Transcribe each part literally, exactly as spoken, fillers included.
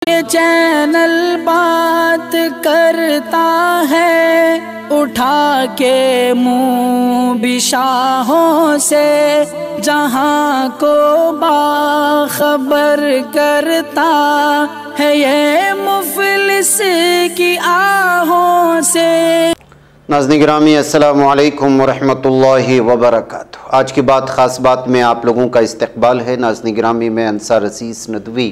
ये चैनल बात करता है उठा के मुँह बिशाहों से, जहाँ को बाखबर करता है ये मुफलिस की आहों से। नाज़रीन गिरामी अस्सलामु अलैकुम वरहमतुल्लाहि वबरकातुहू। आज की बात ख़ास बात में आप लोगों का इस्तकबाल है। नाज़रीन गिरामी मैं अंसार अज़ीज़ नदवी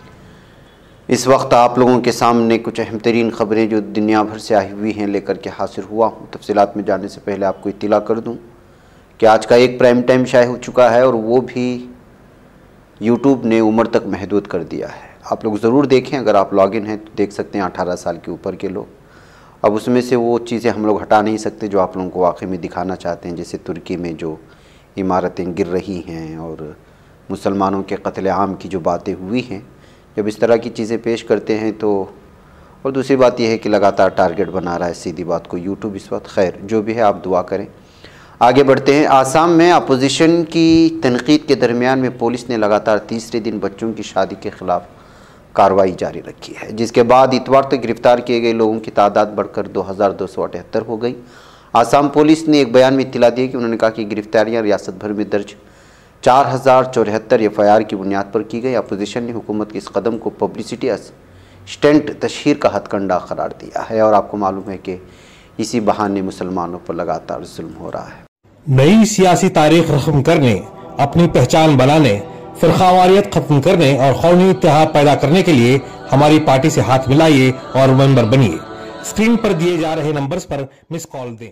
इस वक्त आप लोगों के सामने कुछ अहम तरीन ख़बरें जो दुनिया भर से आई हुई हैं लेकर के हासिल हुआ हूँ। तफसीलात में जाने से पहले आपको इत्तला कर दूँ कि आज का एक प्राइम टाइम शाये हो चुका है और वो भी यूट्यूब ने उम्र तक महदूद कर दिया है। आप लोग ज़रूर देखें, अगर आप लॉगिन हैं तो देख सकते हैं अठारह साल के ऊपर के लोग। अब उसमें से वो चीज़ें हम लोग हटा नहीं सकते जो आप लोगों को वाकई में दिखाना चाहते हैं, जैसे तुर्की में जो इमारतें गिर रही हैं और मुसलमानों के कत्ल आम की जो बातें हुई हैं। जब इस तरह की चीज़ें पेश करते हैं तो, और दूसरी बात यह है कि लगातार टारगेट बना रहा है सीधी बात को यूट्यूब इस वक्त। खैर जो भी है आप दुआ करें। आगे बढ़ते हैं। आसाम में अपोजिशन की तनकीद के दरमियान में पुलिस ने लगातार तीसरे दिन बच्चों की शादी के ख़िलाफ़ कार्रवाई जारी रखी है, जिसके बाद इतवार तक गिरफ्तार किए गए लोगों की तादाद बढ़कर दो हज़ार दो सौ अठहत्तर हो गई। आसाम पुलिस ने एक बयान में इत्तला दी कि उन्होंने कहा कि गिरफ्तारियां रियासत भर में दर्ज चार हज़ार चौहत्तर एफ आई आर की बुनियाद पर की गई। अपोजिशन ने हुकूमत के इस कदम को पब्लिसिटी स्टंट तशहीर का हथकंडा करार दिया है और आपको मालूम है कि इसी बहाने मुसलमानों पर लगातार जुल्म हो रहा है। नई सियासी तारीख रकम करने, अपनी पहचान बनाने, फिरकावारियत खत्म करने और कौमी इत्तेहाद पैदा करने के लिए हमारी पार्टी से हाथ मिलाइए और मेंबर बनिए। स्क्रीन पर दिए जा रहे नंबर्स पर मिस कॉल दें।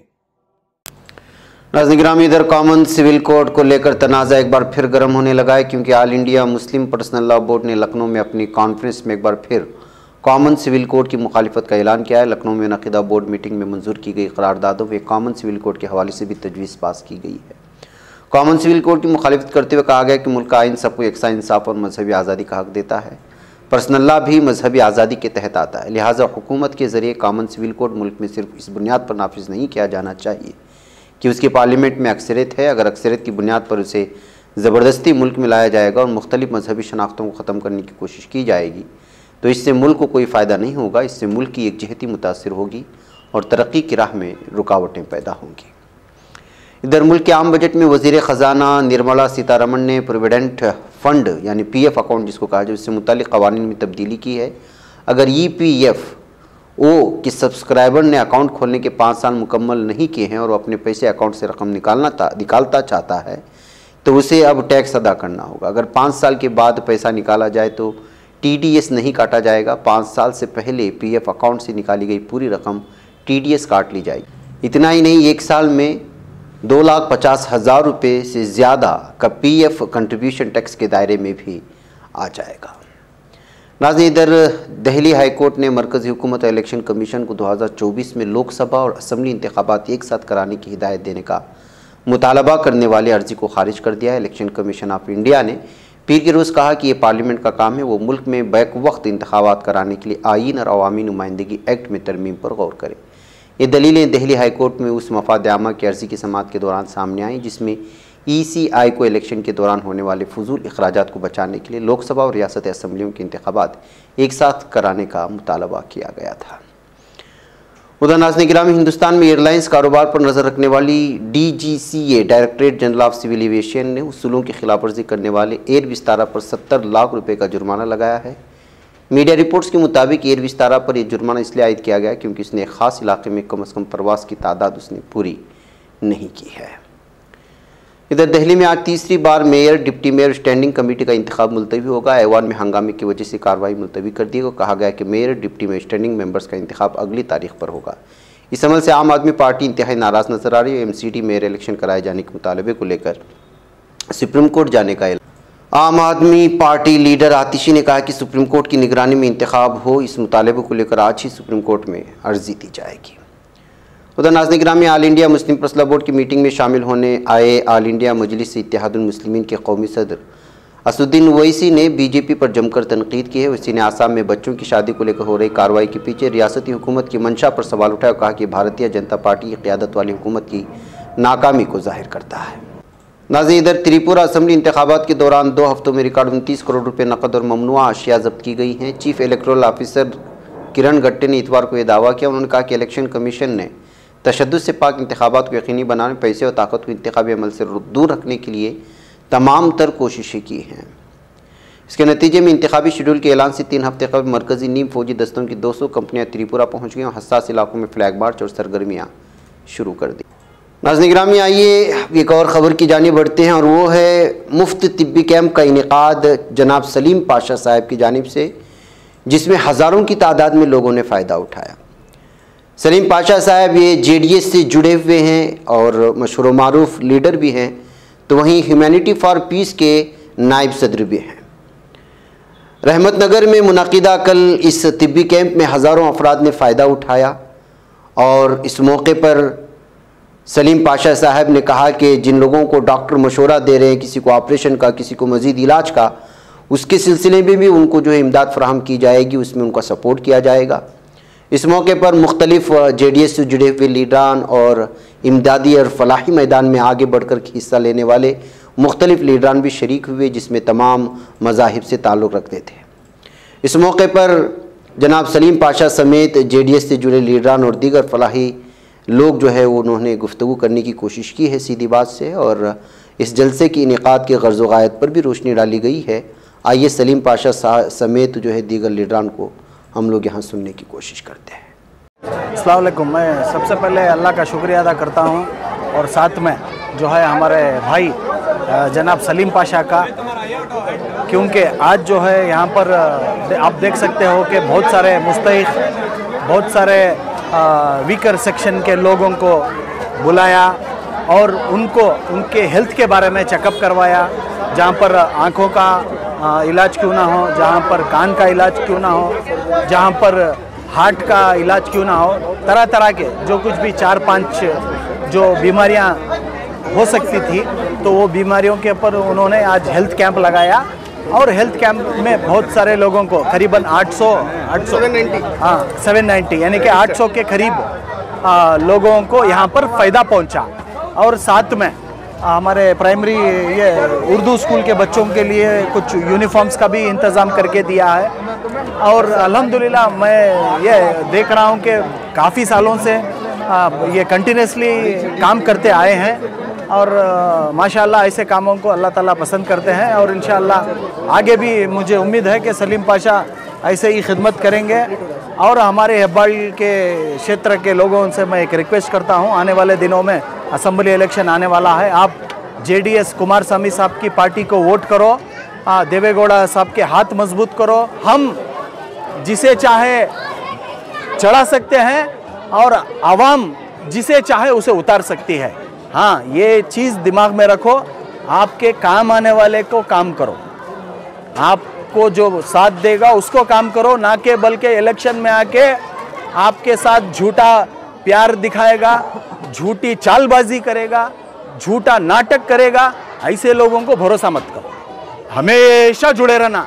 नाज़रीन गिरामी, इधर कॉमन सिविल कोड को लेकर तनाज़ा एक बार फिर गर्म होने लगा है, क्योंकि All India Muslim Personal Law Board ने लखनऊ में अपनी कॉन्फ्रेंस में एक बार फिर कॉमन सिविल कोड की मुखालिफत का ऐलान किया है। लखनऊ में मुनक़िदा बोर्ड मीटिंग में मंजूर की गई करारदादों में कॉमन सिविल कोड के हवाले से भी तजवीज़ पास की गई है। कॉमन सिविल कोड की मुखालिफत करते हुए कहा गया कि मुल्क का आइन सबको यकसा इंसाफ और मजहबी आज़ादी का हक देता है। पर्सनल लॉ भी मजहबी आज़ादी के तहत आता है, लिहाजा हुकूमत के ज़रिए कॉमन सिविल कोड मुल्क में सिर्फ इस बुनियाद पर नाफिज नहीं किया जाना चाहिए कि उसकी पार्लियामेंट में अक्सरियत है। अगर अक्सरियत की बुनियाद पर उसे ज़बरदस्ती मुल्क में लाया जाएगा और मुख्तलिफ मजहबी शनाख्तों को ख़त्म करने की कोशिश की जाएगी तो इससे मुल्क को कोई फ़ायदा नहीं होगा। इससे मुल्क की एकजहती मुतासिर होगी और तरक्की की राह में रुकावटें पैदा होंगी। इधर मुल्क के आम बजट में वज़ीर ख़जाना निर्मला सीतारमण ने प्रोविडेंट फ़ंड यानी पी एफ अकाउंट जिसको कहा जाए उससे मुतालिक क़वानीन में तब्दीली की है। अगर ई पी एफ ओ के सब्सक्राइबर ने अकाउंट खोलने के पाँच साल मुकम्मल नहीं किए हैं और वो अपने पैसे अकाउंट से रकम निकालना निकालता चाहता है तो उसे अब टैक्स अदा करना होगा। अगर पाँच साल के बाद पैसा निकाला जाए तो टी डी एस नहीं काटा जाएगा। पाँच साल से पहले पी एफ अकाउंट से निकाली गई पूरी रकम टी डी एस काट ली जाएगी। इतना ही नहीं, एक साल में दो लाख पचास हज़ार रुपये से ज़्यादा का पी एफ कंट्रीब्यूशन टैक्स के दायरे में भी आ जाएगा। नाज़रीन, इधर दिल्ली हाई कोर्ट ने मरकज़ी हुकूमत इलेक्शन कमीशन को दो हज़ार चौबीस में लोकसभा और असम्बली इंतखाबात एक साथ कराने की हिदायत देने का मुतालबा करने वाली अर्जी को खारिज कर दिया है। इलेक्शन कमीशन ऑफ इंडिया ने पीर के रोज़ कहा कि ये पार्लियामेंट का काम है, वो मुल्क में बैक वक्त इंतखाबात कराने के लिए आईन और अवामी नुमाइंदगी एक्ट में तरमीम पर गौर करें। ये दलीलें दिल्ली हाई कोर्ट में उस मफाद आमा की अर्जी की समाअत के दौरान सामने आई जिसमें ई सी आई को इलेक्शन के दौरान होने वाले फजूल अखराजात को बचाने के लिए लोकसभा और रियासती असम्बलियों के इंतखाबात एक साथ कराने का मुतालबा किया गया था। उधर नाज़रीन गिरामी, हिंदुस्तान में एयरलाइंस कारोबार पर नज़र रखने वाली D G C A directorate general of civil aviation ने उसूलों की खिलाफवर्जी करने वाले एयर विस्तारा पर सत्तर लाख रुपये का जुर्माना लगाया है। मीडिया रिपोर्ट्स के मुताबिक एयर विस्तारा पर यह जुर्माना इसलिए आयद किया गया क्योंकि उसने एक ख़ास इलाके में कम अज़ कम प्रवास की तादाद उसने पूरी नहीं की है। इधर दिल्ली में आज तीसरी बार mayor, deputy mayor standing committee का इंतखाब मुलतवी होगा। ऐवान में हंगामे की वजह से कार्रवाई मुलतवी कर दी गई। कहा गया कि mayor, deputy mayor standing members का इंतखाब अगली तारीख पर होगा। इस अमल से आम आदमी पार्टी इंतहाई नाराज़ नजर आ रही है। M C D mayor election कराए जाने के मुतालबे को लेकर सुप्रीम कोर्ट जाने का आम आदमी पार्टी लीडर आतिशी ने कहा कि सुप्रीम कोर्ट की निगरानी में इंतखाब हो। इस मुतालबे को लेकर आज ही सुप्रीम कोर्ट में अर्जी दी जाएगी। उधर नाज़रीन गिरामी, All India Muslim Personal Law Board की मीटिंग में शामिल होने आए ऑल इंडिया मजलिस इत्तेहादुल मुस्लिमीन के कौमी सदर असदुद्दीन ओवैसी ने बीजेपी पर जमकर तनकीद की है। उसी ने आसाम में बच्चों की शादी को लेकर हो रही कार्रवाई के पीछे रियासती हुकूमत की मंशा पर सवाल उठाया और कहा कि भारतीय जनता पार्टी की क़यादत वाली हुकूमत की नाकामी को जाहिर करता है। नाज़रीन, इधर त्रिपुरा असम्बली इंतखाबात के दौरान दो हफ्तों में रिकॉर्ड उनतीस करोड़ रुपए नकद और ममनुआ अशिया जब्त की गई हैं। चीफ इलेक्टोरल ऑफिसर किरण गट्टे ने इतवार को यह दावा किया। उन्होंने कहा कि इलेक्शन कमीशन ने तशद्दुद से पाक इंतखाबात को यकीनी बनाने, पैसे और ताकत को इंतखाबी अमल से दूर रखने के लिए तमाम तर कोशिशें की हैं। इसके नतीजे में इंतखाबी शेड्यूल के ऐलान से तीन हफ्ते कबल मरकजी नीम फौजी दस्तों की दो सौ कंपनियाँ त्रिपुरा पहुँच गई और हसास इलाकों में फ्लैग मार्च और सरगर्मियाँ शुरू कर दी। नाज़रीन गिरामी, आइए एक और ख़बर की जानिब बढ़ते हैं और वो है मुफ्त तिब्बी कैंप का इनेकाद जनाब सलीम पाशा साहब की जानिब से, जिसमें हज़ारों की तादाद में लोगों ने फ़ायदा उठाया। सलीम पाशा साहब ये जे डी एस से जुड़े हुए हैं और मशहूर मारूफ लीडर भी हैं, तो वहीं ह्यूमैनिटी फॉर पीस के नायब सदर भी हैं। रहमतनगर में मुनक़िदा कल इस तिब्बी कैंप में हज़ारों अफराद ने फ़ायदा उठाया और इस मौके पर सलीम पाशा साहब ने कहा कि जिन लोगों को डॉक्टर मशवरा दे रहे हैं, किसी को ऑपरेशन का, किसी को मज़ीद इलाज का, उसके सिलसिले में भी उनको जो है इमदाद फराहम की जाएगी, उसमें उनका सपोर्ट किया जाएगा। इस मौके पर मुख्तलिफ जे डी एस से जुड़े हुए लीडरान और इमदादी और फलाही मैदान में आगे बढ़कर हिस्सा लेने वाले मुख्तलिफ लीडरान भी शरीक हुए, जिसमें तमाम मज़ाहिब से ताल्लुक़ रखते थे। इस मौके पर जनाब सलीम पाशा समेत जे डी एस से जुड़े लीडरान और दीगर फलाही लोग जो है वो उन्होंने गुफ्तगू करने की कोशिश की है सीधी बात से, और इस जलसे की इनेकाद के गर्ज़ ग़ायत पर भी रोशनी डाली गई है। आइए सलीम पाशा समेत जो है दीगर लीडरान को हम लोग यहाँ सुनने की कोशिश करते हैं। अस्सलाम वालेकुम। मैं सबसे पहले अल्लाह का शुक्रिया अदा करता हूँ और साथ में जो है हमारे भाई जनाब सलीम पाशा का, क्योंकि आज जो है यहाँ पर आप देख सकते हो कि बहुत सारे मुस्तहिक, बहुत सारे वीकर सेक्शन के लोगों को बुलाया और उनको उनके हेल्थ के बारे में चेकअप करवाया। जहाँ पर आँखों का इलाज क्यों ना हो, जहाँ पर कान का इलाज क्यों ना हो, जहाँ पर हार्ट का इलाज क्यों ना हो, तरह तरह के जो कुछ भी चार पांच जो बीमारियाँ हो सकती थी, तो वो बीमारियों के ऊपर उन्होंने आज हेल्थ कैंप लगाया और हेल्थ कैंप में बहुत सारे लोगों को करीबन आठ सौ आठ सौ हाँ सेवन नाइन्टी यानी कि आठ सौ के करीब आ, लोगों को यहाँ पर फ़ायदा पहुँचा। और साथ में हमारे प्राइमरी ये उर्दू स्कूल के बच्चों के लिए कुछ यूनिफॉर्म्स का भी इंतज़ाम करके दिया है। और अल्हम्दुलिल्लाह मैं ये देख रहा हूँ कि काफ़ी सालों से आ, ये कंटिन्यूसली काम करते आए हैं और माशाल्लाह ऐसे कामों को अल्लाह ताला पसंद करते हैं और इंशाअल्लाह आगे भी मुझे उम्मीद है कि सलीम पाशा ऐसे ही खिदमत करेंगे। और हमारे हेब्बाड़ी के क्षेत्र के लोगों से मैं एक रिक्वेस्ट करता हूं, आने वाले दिनों में असम्बली इलेक्शन आने वाला है, आप J D S Kumaraswamy साहब की पार्टी को वोट करो, देवेगौड़ा साहब के हाथ मजबूत करो। हम जिसे चाहे चढ़ा सकते हैं और आवाम जिसे चाहे उसे उतार सकती है। हाँ, ये चीज़ दिमाग में रखो, आपके काम आने वाले को काम करो, आपको जो साथ देगा उसको काम करो, ना कि बल्कि इलेक्शन में आके आपके साथ झूठा प्यार दिखाएगा, झूठी चालबाजी करेगा, झूठा नाटक करेगा। ऐसे लोगों को भरोसा मत करो, हमेशा जुड़े रहना,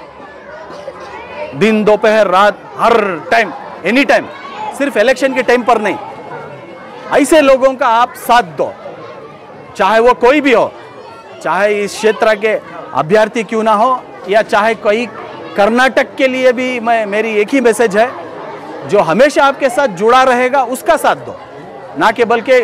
दिन दोपहर रात हर टाइम एनी टाइम, सिर्फ इलेक्शन के टाइम पर नहीं। ऐसे लोगों का आप साथ दो, चाहे वो कोई भी हो, चाहे इस क्षेत्र के अभ्यर्थी क्यों ना हो या चाहे कोई कर्नाटक के लिए भी मैं मेरी एक ही मैसेज है, जो हमेशा आपके साथ जुड़ा रहेगा उसका साथ दो, ना कि बल्कि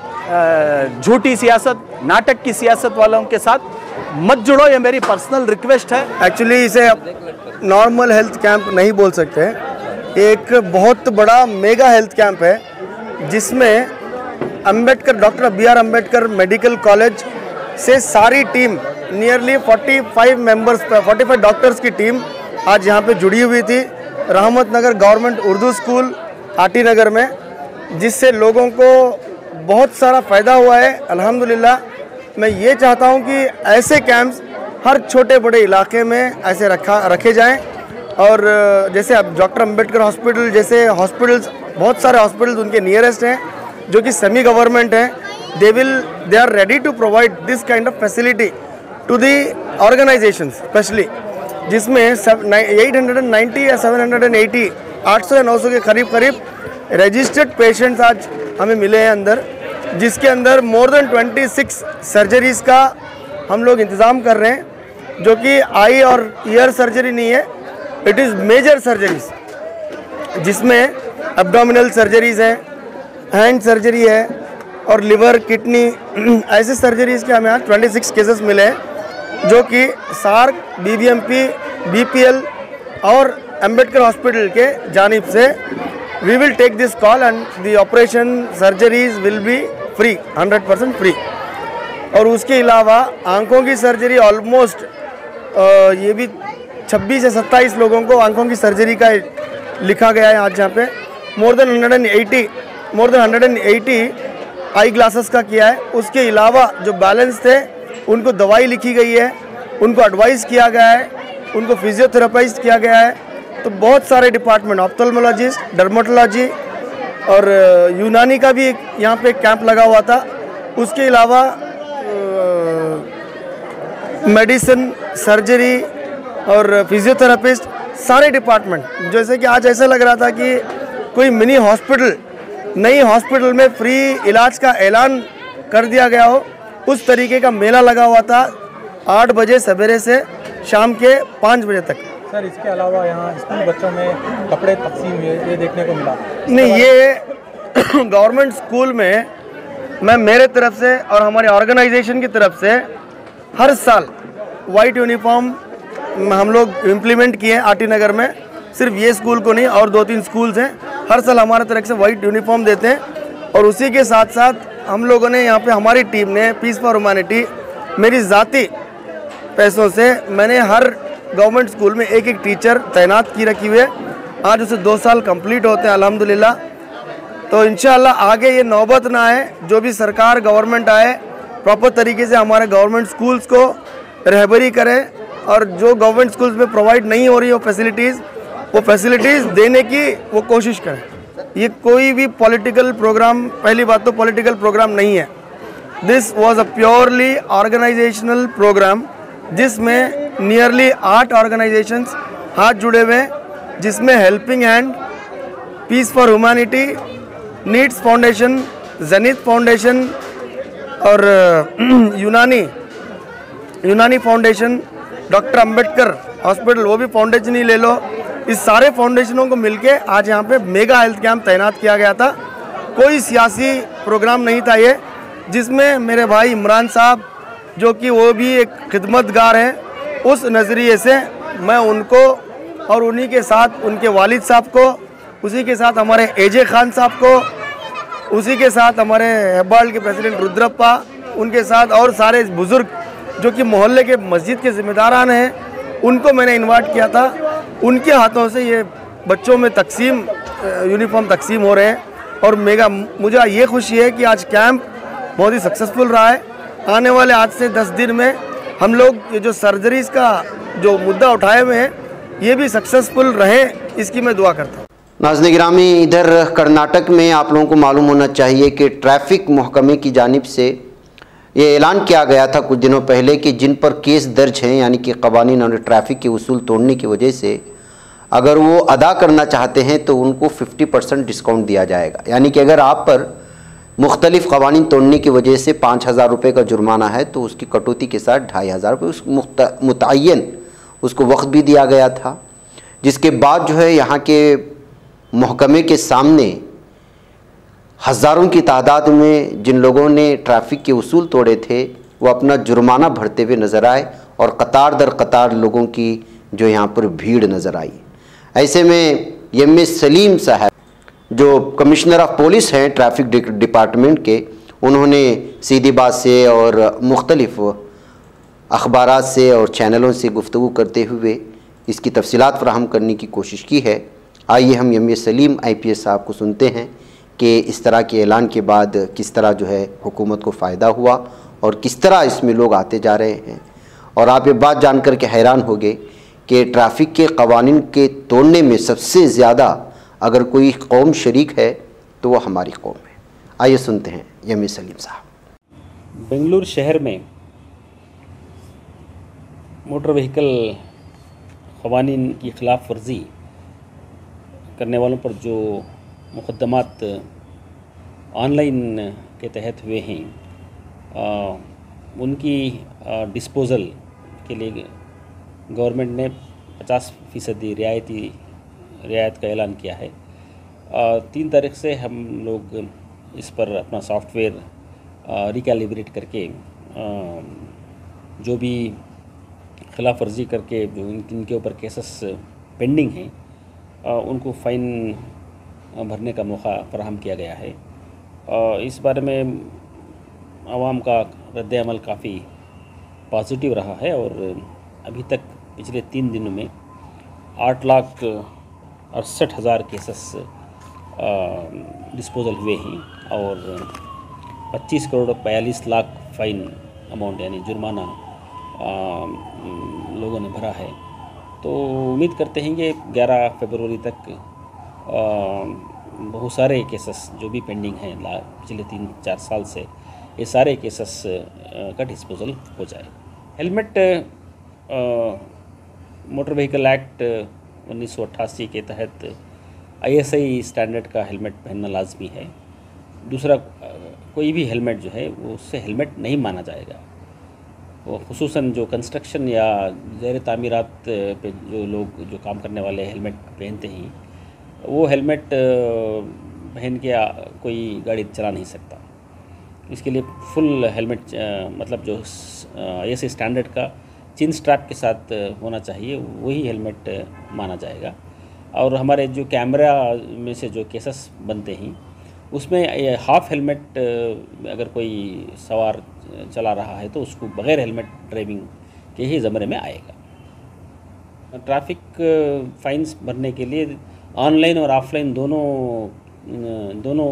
झूठी सियासत नाटक की सियासत वालों के साथ मत जुड़ो। ये मेरी पर्सनल रिक्वेस्ट है। एक्चुअली इसे नॉर्मल हेल्थ कैंप नहीं बोल सकते, एक बहुत बड़ा मेगा हेल्थ कैंप है जिसमें Ambedkar doctor B R Ambedkar medical college से सारी टीम नियरली पैंतालीस मेंबर्स पैंतालीस डॉक्टर्स की टीम आज यहाँ पे जुड़ी हुई थी रहमतनगर गवर्नमेंट उर्दू स्कूल आटी नगर में, जिससे लोगों को बहुत सारा फ़ायदा हुआ है अल्हम्दुलिल्लाह। मैं ये चाहता हूँ कि ऐसे कैंप्स हर छोटे बड़े इलाके में ऐसे रखा रखे जाएं और जैसे अब डॉक्टर अंबेडकर हॉस्पिटल जैसे हॉस्पिटल्स, बहुत सारे हॉस्पिटल्स उनके नियरेस्ट हैं जो कि सेमी गवर्नमेंट हैं, they will they are ready to provide this kind of facility to the organisations specially, जिसमें एट हंड्रेड नाइन्टी या सेवन हंड्रेड एटी आठ सौ या नौ सौ के करीब करीब रजिस्टर्ड पेशेंट्स आज हमें मिले हैं अंदर, जिसके अंदर more than twenty six surgeries का हम लोग इंतज़ाम कर रहे हैं, जो कि आई और ईयर सर्जरी नहीं है, इट इज़ मेजर सर्जरीज, जिसमें एब्डोमिनल सर्जरीज है, हैंड सर्जरी है और लिवर, किडनी, ऐसे सर्जरीज के हमें यहाँ छब्बीस केसेस मिले हैं, जो कि सार्क, बीबीएमपी, बीपीएल और अंबेडकर हॉस्पिटल के जानिब से we will take this call and the operation surgeries will be free, hundred percent free. और उसके अलावा आंखों की सर्जरी ऑलमोस्ट ये भी छब्बीस या सत्ताईस लोगों को आंखों की सर्जरी का लिखा गया है आज, जहाँ पे more than hundred and eighty more than hundred and eighty eye glasses का किया है। उसके अलावा जो बैलेंस थे उनको दवाई लिखी गई है, उनको एडवाइस किया गया है, उनको फिजियोथेरेपाइज किया गया है। तो बहुत सारे डिपार्टमेंट, ऑप्थेल्मोलॉजिस्ट, डर्मेटोलॉजी और यूनानी का भी यहाँ पे कैंप लगा हुआ था। उसके अलावा मेडिसिन, सर्जरी और फिजियोथेरेपिस्ट, सारे डिपार्टमेंट, जैसे कि आज ऐसा लग रहा था कि कोई मिनी हॉस्पिटल, नई हॉस्पिटल में फ्री इलाज का ऐलान कर दिया गया हो, उस तरीके का मेला लगा हुआ था आठ बजे सवेरे से शाम के पाँच बजे तक। सर, इसके अलावा यहाँ स्कूल बच्चों में कपड़े तकसीम हुए, ये देखने को मिला? नहीं, ये गवर्नमेंट स्कूल में मैं मेरे तरफ से और हमारे ऑर्गेनाइजेशन की तरफ से हर साल वाइट यूनिफॉर्म हम लोग इम्प्लीमेंट किए हैं आरटी नगर में। सिर्फ ये स्कूल को नहीं, और दो तीन स्कूल्स हैं, हर साल हमारे तरफ से वाइट यूनिफॉर्म देते हैं। और उसी के साथ साथ हम लोगों ने यहाँ पे, हमारी टीम ने, पीस फॉर ह्यूमैनिटी, मेरी ज़ाती पैसों से मैंने हर गवर्नमेंट स्कूल में एक एक टीचर तैनात की रखी हुई है। आज उसे दो साल कंप्लीट होते हैं अल्हम्दुलिल्लाह। तो इंशाअल्लाह आगे ये नौबत ना आए, जो भी सरकार, गवर्नमेंट आए, प्रॉपर तरीके से हमारे गवर्नमेंट स्कूल्स को रहबरी करें, और जो गवर्नमेंट स्कूल्स में प्रोवाइड नहीं हो रही हो फैसिलिटीज़, वो फैसिलिटीज़ देने की वो कोशिश करें। ये कोई भी पॉलिटिकल प्रोग्राम, पहली बात तो पॉलिटिकल प्रोग्राम नहीं है, this was a purely organisational programme, जिसमें नियरली आठ ऑर्गेनाइजेशंस हाथ जुड़े हुए हैं, जिसमें helping hand, peace for humanity, needs foundation, zenith foundation और यूनानी यूनानी फाउंडेशन, डॉक्टर अंबेडकर हॉस्पिटल, वो भी फाउंडेशन ही ले लो। इस सारे फाउंडेशनों को मिलके आज यहाँ पे मेगा हेल्थ कैंप तैनात किया गया था। कोई सियासी प्रोग्राम नहीं था ये, जिसमें मेरे भाई इमरान साहब, जो कि वो भी एक खिदमतगार हैं, उस नज़रिए से मैं उनको और उन्हीं के साथ उनके वालिद साहब को, उसी के साथ हमारे एजे खान साहब को, उसी के साथ हमारे हेब्बाल के प्रेसिडेंट रुद्रप्पा, उनके साथ और सारे बुज़ुर्ग जो कि मोहल्ले के मस्जिद के ज़िम्मेदारान हैं, उनको मैंने इनवाइट किया था। उनके हाथों से ये बच्चों में तकसीम, यूनिफॉर्म तकसीम हो रहे हैं। और मेगा मुझे ये खुशी है कि आज कैंप बहुत ही सक्सेसफुल रहा है। आने वाले आज से दस दिन में हम लोग ये जो सर्जरीज़ का जो मुद्दा उठाए हुए हैं, ये भी सक्सेसफुल रहे, इसकी मैं दुआ करता हूँ। नाज़रीन गिरामी, इधर कर्नाटक में आप लोगों को मालूम होना चाहिए कि ट्रैफिक महकमे की जानिब से ये ऐलान किया गया था कुछ दिनों पहले कि जिन पर केस दर्ज हैं, यानी कि कवानीन और ट्रैफिक के उसूल तोड़ने की वजह से अगर वो अदा करना चाहते हैं तो उनको पचास परसेंट डिस्काउंट दिया जाएगा। यानी कि अगर आप पर मुख्तलिफ़ कवानीन तोड़ने की वजह से पाँच हज़ार रुपये का जुर्माना है तो उसकी कटौती के साथ ढाई हज़ार रुपये उस मुतय्यन उसको वक्त भी दिया गया था। जिसके बाद जो है यहाँ के महकमे के सामने हज़ारों की तादाद में जिन लोगों ने ट्रैफिक के उसूल तोड़े थे वो अपना जुर्माना भरते हुए नज़र आए और कतार दर कतार लोगों की जो यहाँ पर भीड़ नज़र आई। ऐसे में एम ए सलीम साहब जो कमिश्नर ऑफ पुलिस हैं ट्रैफिक डिपार्टमेंट के, उन्होंने सीधी बात से और मुख्तलिफ अखबारात से और चैनलों से गुफ्तगू करते हुए इसकी तफसीलात फराहम करने की कोशिश की है। आइए हम M A Salim I P S साहब को सुनते हैं कि इस तरह के ऐलान के बाद किस तरह जो है हुकूमत को फ़ायदा हुआ और किस तरह इसमें लोग आते जा रहे हैं। और आप ये बात जानकर के हैरान होंगे कि ट्रैफिक के कवानीन के तोड़ने में सबसे ज़्यादा अगर कोई कौम शरीक है तो वो हमारी कौम है। आइए सुनते हैं एम ए सलीम साहब। बेंगलुरु शहर में मोटर व्हीकल क़वानीन की ख़िलाफ़ वर्जी करने वालों पर जो मुक़दमात ऑनलाइन के तहत हुए हैं, उनकी डिस्पोज़ल के लिए गवर्नमेंट ने पचास फीसदी रियायती रियायत का ऐलान किया है। आ, तीन तारीख से हम लोग इस पर अपना सॉफ्टवेयर रिकैलिब्रेट करके आ, जो भी खिलाफ वर्जी करके जो इनके ऊपर केसेस पेंडिंग हैं आ, उनको फ़ाइन भरने का मौका फराहम किया गया है। आ, इस बारे में आवाम का रद्द अमल काफ़ी पॉजिटिव रहा है और अभी तक पिछले तीन दिनों में आठ लाख अड़सठ हज़ार केसेस डिस्पोजल हुए हैं और पच्चीस करोड़ बयालीस लाख फ़ाइन अमाउंट यानी जुर्माना लोगों ने भरा है। तो उम्मीद करते हैं कि ग्यारह फरवरी तक बहुत सारे केसेस जो भी पेंडिंग हैं पिछले तीन चार साल से, ये सारे केसेस का डिस्पोजल हो जाए। हेलमेट मोटर व्हीकल एक्ट उन्नीस सौ अट्ठासी के तहत आईएसआई स्टैंडर्ड का हेलमेट पहनना लाजमी है। दूसरा, कोई भी हेलमेट जो है वो उससे हेलमेट नहीं माना जाएगा। वो खुसूसन जो कंस्ट्रक्शन या ज़ेर तामीरात पे जो लोग जो काम करने वाले हेलमेट पहनते हैं, वो हेलमेट पहन के कोई गाड़ी चला नहीं सकता। इसके लिए फुल हेलमेट मतलब जो आईएसआई स्टैंडर्ड का चिन स्ट्रैप के साथ होना चाहिए, वही हेलमेट माना जाएगा। और हमारे जो कैमरा में से जो केसेस बनते हैं उसमें हाफ हेलमेट अगर कोई सवार चला रहा है तो उसको बग़ैर हेलमेट ड्राइविंग के ही ज़मरे में आएगा। ट्रैफिक फ़ाइन्स भरने के लिए ऑनलाइन और ऑफलाइन दोनों दोनों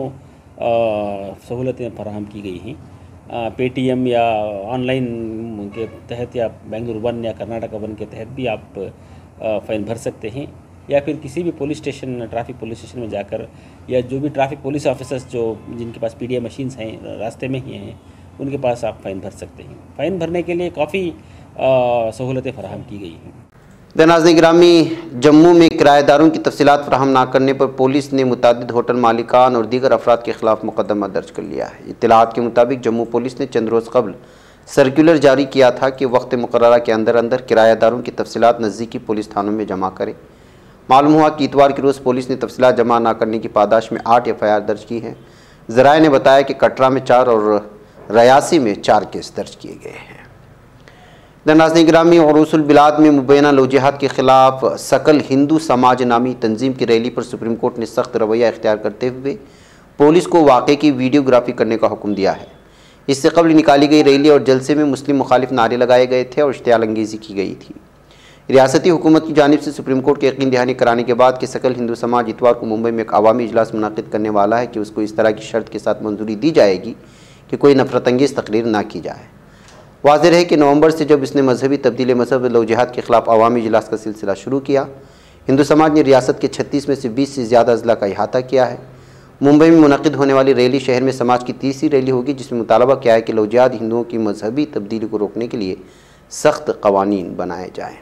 सहूलतें फराहम की गई हैं। पेटीएम या ऑनलाइन के तहत या बेंगलुरु वन या कर्नाटका वन के तहत भी आप फ़ाइन भर सकते हैं, या फिर किसी भी police station traffic police station में जाकर, या जो भी ट्रैफिक पुलिस ऑफिसर्स जो जिनके पास पीडीएम मशीन्स हैं रास्ते में ही हैं, उनके पास आप फ़ाइन भर सकते हैं। फ़ाइन भरने के लिए काफ़ी सहूलतें फराहम की गई हैं। नाज़रीन गिरामी, जम्मू में किराएदारों की तफसीलात फराहम ना करने पर पुलिस ने मुतअद्दिद होटल मालिकान और दीगर अफराद के खिलाफ मुकदमा दर्ज कर लिया है। इत्तलाआत के मुताबिक जम्मू पुलिस ने चंद रोज़ कबल सर्कुलर जारी किया था कि वक्त मुकर्ररा के अंदर अंदर किराएदारों की तफसीलात नज़दीकी पुलिस थानों में जमा करें। मालूम हुआ कि इतवार के रोज़ पुलिस ने तफसीलात जमा ना करने की पादाश में आठ एफ आई आर दर्ज की हैं। ज़राए ने बताया कि कटरा में चार और रयासी में चार केस दर्ज किए गए हैं। नाज़रीन गिरामी, उरूसुल बिलाद में मुबैना लोजिहाद के खिलाफ सकल हिंदू समाज नामी तंजीम की रैली पर सुप्रीम कोर्ट ने सख्त रवैया इख्तियार करते हुए पुलिस को वाक़े की वीडियोग्राफी करने का हुक्म दिया है। इससे कबल निकाली गई रैली और जलसे में मुस्लिम मुखालिफ नारे लगाए गए थे और इश्तियाल अंगेज़ी की गई थी। रियासती हुकूमत की जानिब से सुप्रीम कोर्ट के यकीन दहानी कराने के बाद कि सकल हिंदू समाज इतवार को मुंबई में एक अवामी इजलास मुनाकिद करने वाला है कि उसको इस तरह की शर्त के साथ मंजूरी दी जाएगी कि कोई नफरत अंगेज़ तकरीर ना की जाए। वाज़ेह है कि नवंबर से जब इसने मजहबी तब्दील मजहब लोजिहाद के खिलाफ अवामी इजलास का सिलसिला शुरू किया, हिंदू समाज ने रियासत के छत्तीस में से बीस से ज़्यादा अजला का अहाता किया है। मुंबई में मुनक़िद होने वाली रैली शहर में समाज की तीसरी रैली होगी, जिसमें मुतालबा किया है कि लोजिहाद हिंदुओं की मजहबी तब्दीली को रोकने के लिए सख्त कवानीन बनाए जाएँ।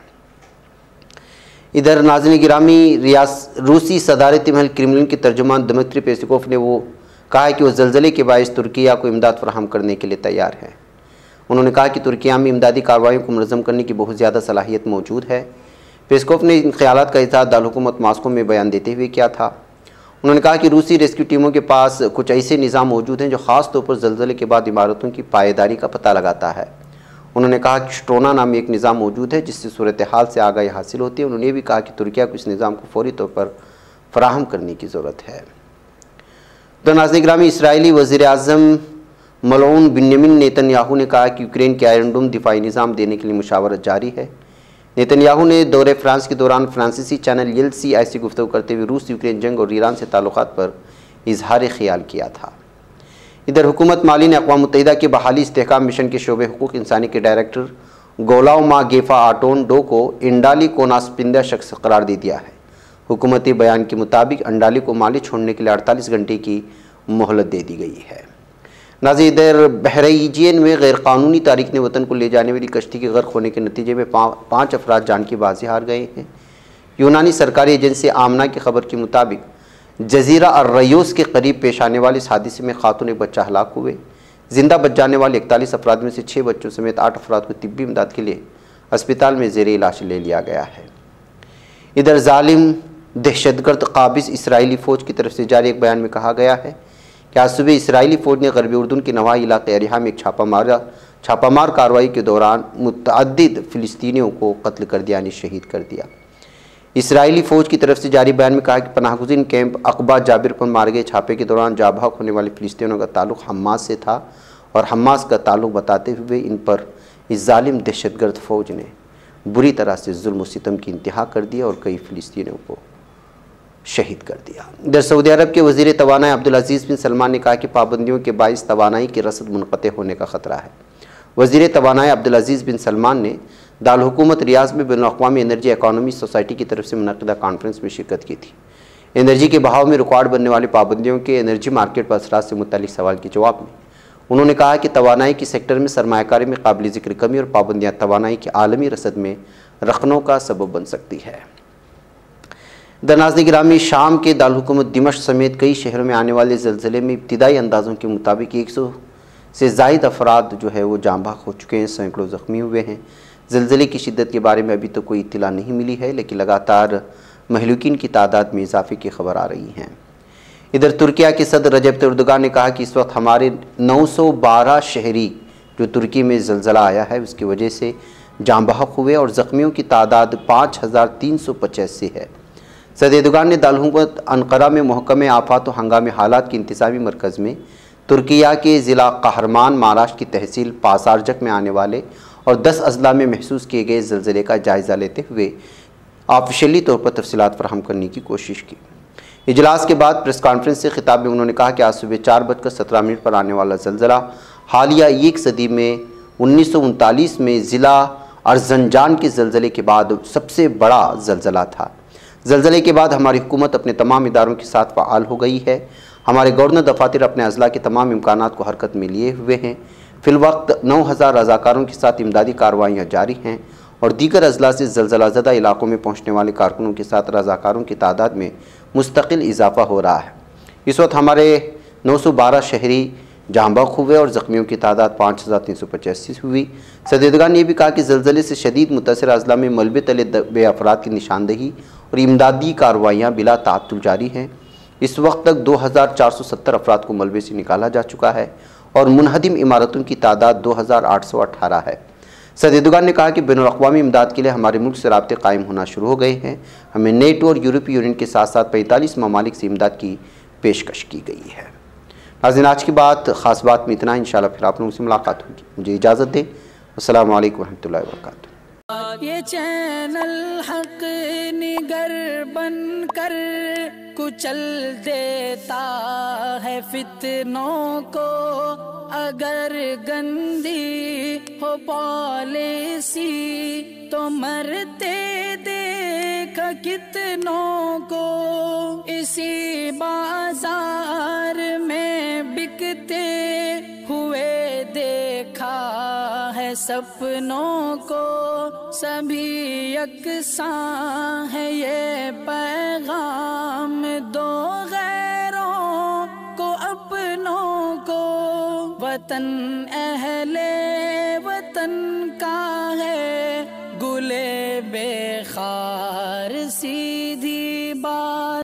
इधर नाज़रीन गिरामी, रियास रूसी सदारती महल क्रेमलिन के तर्जुमान दमित्री पेस्कोव ने वो कहा है कि वो ज़लज़ले के बायस तुर्किया को इमदाद फराहम करने के लिए तैयार है। उन्होंने कहा कि तुर्किया में इमदादी कार्रवाइयों को मुनज़्ज़म करने की बहुत ज़्यादा सलाहियत मौजूद है। पेस्कोव ने इन ख्यालात का इज़हार दारुल-हुकूमत मास्को में बयान देते हुए किया था। उन्होंने कहा कि रूसी रेस्क्यू टीमों के पास कुछ ऐसे निज़ाम मौजूद हैं जो ख़ास तौर पर ज़लज़ले के बाद इमारतों की पायेदारी का पता लगाता है। उन्होंने कहा कि स्ट्रोना नामी एक निज़ाम मौजूद है जिससे सूरत हाल से आगाही हासिल होती है। उन्होंने ये भी कहा कि तुर्किया को इस निज़ाम को फौरी तौर पर फराहम करने की ज़रूरत है। तो नाज़रीन गिरामी, इसराइली वज़ीर आज़म मलऊन बिन्यामिन नेतन्याहू ने कहा कि यूक्रेन के आयरन डोम दिफाई निज़ाम देने के लिए मुशावरत जारी है। नेतन्याहू ने दौरे फ्रांस के दौरान फ्रांसीसी चैनल यल सी आई से गुफ्तगू करते हुए रूस यूक्रेन जंग और ईरान से ताल्लुकात पर इजहार ख्याल किया था। इधर हुकूमत माली ने अक़वाम मुत्तहिदा के बहाली इस्तेहकाम मिशन के शोबे हुकूक़ इंसानी के डायरेक्टर गोलाउमा गेफा आटोन डो को इंडाली को नास्पिंदा शख्स करार दे दिया है। हुकूमती बयान के मुताबिक अंडाली को माली छोड़ने के लिए अड़तालीस घंटे की मोहलत दे दी गई है। नाज़रीन, इधर बहरीन में गैर कानूनी तारिकन वतन को ले जाने वाली कश्ती के गर्क होने के नतीजे में पाँच अफराद जान की बाजी हार गए हैं। यूनानी सरकारी एजेंसी आमना की खबर के मुताबिक जजीरा और रयूस के करीब पेश आने वाले इस हादसे में खातून एक बच्चा हलाक हुए, जिंदा बच जाने वाले इकतालीस अफराद में से छः बच्चों समेत आठ अफराद को तिब्बी इमदाद के लिए अस्पताल में ज़ेरे इलाज ले लिया गया है। इधर जालिम दहशतगर्द काबिज इसराइली फ़ौज की तरफ से जारी एक बयान में कहा गया है कि आज सुबह इसराइली फ़ौज ने गरबी उर्दून के नवाही इलाके अरिहा में एक छापा मारा छापामार कार्रवाई के दौरान मुतअद्दिद फ़िलिस्तीनियों को कत्ल कर दिया यानी शहीद कर दिया। इसराइली फ़ौज की तरफ से जारी बयान में कहा कि पनाहगुज़ीन कैंप अकबा जाबिर पर मारे गए छापे के दौरान जाबाक होने वाले फ़िलिस्तीनियों का ताल्लुक़ हमास से था और हमास का ताल्लुक़ बताते हुए इन पर इस जालिम दहशतगर्द फ़ौज ने बुरी तरह से जुल्म व सितम की इंतहा कर दिया और कई फ़िलिस्तीनियों को शहीद कर दिया। इधर सऊदी अरब के वज़ीर तवानाई अब्दुल अज़ीज़ बिन सलमान ने कहा कि पाबंदियों के बाइस तवानाई की रसद मुनक़ते होने का ख़तरा है। वज़ीर तवानाई अब्दुल अज़ीज़ बिन सलमान ने दारुल हुकूमत रियाज़ में बैनुल-अक़वामी एनर्जी इकोनॉमी सोसाइटी की तरफ से मुनक़दा कॉन्फ्रेंस में शिरकत की थी। एनर्जी के बहाव में रुकावट बनने वाली पाबंदियों के एनर्जी मार्केट पर असरात से मुतल्लिक़ सवाल के जवाब में उन्होंने कहा कि तवानाई के सेक्टर में सरमायाकारी में काबिल ज़िक्र कमी और पाबंदियाँ तवानाई की आलमी रसद में रखनों का सबब बन सकती है। नाज़रीन गिरामी, शाम के दारुल हुकूमत दिमश्क समेत कई शहरों में आने वाले ज़लज़ले में इब्तिदाई अंदाज़ों के मुताबिक एक सौ से ज़ायद अफराद जो है वो जाँ बहक हो चुके हैं, सैकड़ों ज़ख्मी हुए हैं। ज़लज़ले की शिद्दत के बारे में अभी तो कोई इत्तला नहीं मिली है, लेकिन लगातार महलूकीन की तादाद में इजाफे की खबर आ रही हैं। इधर तुर्किया के सदर रजब एर्दोगान ने कहा कि इस वक्त हमारे नौ सौ बारह शहरी जो तुर्की में ज़लज़ला आया है उसकी वजह से जाँ बहक हुए और ज़ख्मियों की तादाद पाँच हज़ार तीन सौ पचासी है। सदर एर्दोगान ने दारुल हुकूमत अनक़रा में महकमे आफात व हंगामी हालात के इंतज़ामी मरकज़ में तुर्किया के ज़िला कहरमान महाराष्ट्र की तहसील पासारजक में आने वाले और दस अजला में महसूस किए गए ज़लज़ले का जायज़ा लेते हुए ऑफिशियली तौर पर तफसीलात फराहम करने की कोशिश की। इजलास के बाद प्रेस कॉन्फ्रेंस से खिताब में उन्होंने कहा कि आज सुबह चार बजकर सत्रह मिनट पर आने वाला ज़लज़ला हालिया एक सदी में उन्नीस सौ उनतालीस में ज़िला अर्जनजान के ज़लज़ले के बाद सबसे बड़ा ज़लज़ला था। ज़लज़ले के बाद हमारी हुकूमत अपने तमाम इदारों के साथ फ़आल हो गई है। हमारे गवर्नर दफातर अपने अज़ला के तमाम इम्कानात को हरकत में लिए हुए हैं। फ़िलवक्त नौ हज़ार रज़ाकारों के साथ इमदादी कार्रवाइयाँ जारी हैं और दीगर अज़ला से ज़लज़ला ज़दा इलाकों में पहुँचने वाले कारकुनों के साथ रज़ाकारों की तादाद में मुस्तकिल इजाफ़ा हो रहा है। इस वक्त हमारे नौ सौ बारह शहरी जाँ बहक हुए और ज़ख्मियों की तादाद पाँच हज़ार तीन सौ पचासी हुई। सदर एर्दोगान ने यह भी कहा कि ज़लज़ले से शदीद मुतासिर अज़ला में मलबे तले दबे अफराद की निशानदही और इमदादी कार्रवाइयाँ बिला ताअत्तुल जारी हैं। इस वक्त तक दो हज़ार चार सौ सत्तर अफराद को मलबे से निकाला जा चुका है और मुनहदिम इमारतों की तादाद दो हज़ार आठ सौ अठारह है। सदर एर्दोगान ने कहा कि बैनुल-अक़वामी इमदाद के लिए हमारे मुल्क से राब्ते कायम होना शुरू हो गए हैं। हमें नेटो और यूरोपीय यूनियन के साथ साथ पैंतालीस ममालिक से इमदाद की पेशकश की गई है। नाज़रीन, आज की बात ख़ास बात में इतना। इंशाअल्लाह फिर आप लोगों से मुलाकात होगी। मुझे इजाज़त दें। अस्सलामु अलैकुम रहमतुल्लाहि व बरकातुहू। ये चैनल हक निगर बन कर कुचल देता है फितनों को, अगर गंदी हो पॉलिसी तो मरते देख कितनों को। इसी बाजार में बिकते हुए देखा है सपनों को, सभी यकसां है ये पैगाम दो गैरों को अपनों को। वतन अहले वतन का है गुले बेखार सी